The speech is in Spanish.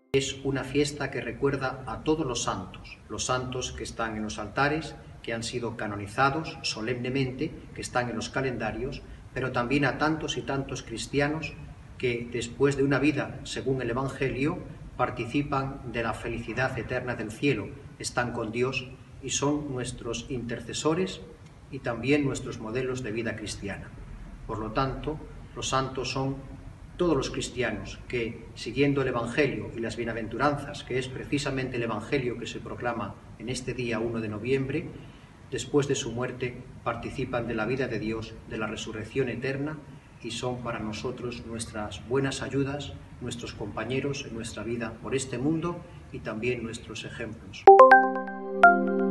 Es una fiesta que recuerda a todos los santos que están en los altares, que han sido canonizados solemnemente, que están en los calendarios, pero también a tantos y tantos cristianos que después de una vida según el Evangelio participan de la felicidad eterna del cielo, están con Dios y son nuestros intercesores y también nuestros modelos de vida cristiana. Por lo tanto, los santos son todos los cristianos que, siguiendo el Evangelio y las bienaventuranzas, que es precisamente el Evangelio que se proclama en este día 1 de noviembre, después de su muerte participan de la vida de Dios, de la resurrección eterna, y son para nosotros nuestras buenas ayudas, nuestros compañeros en nuestra vida por este mundo y también nuestros ejemplos.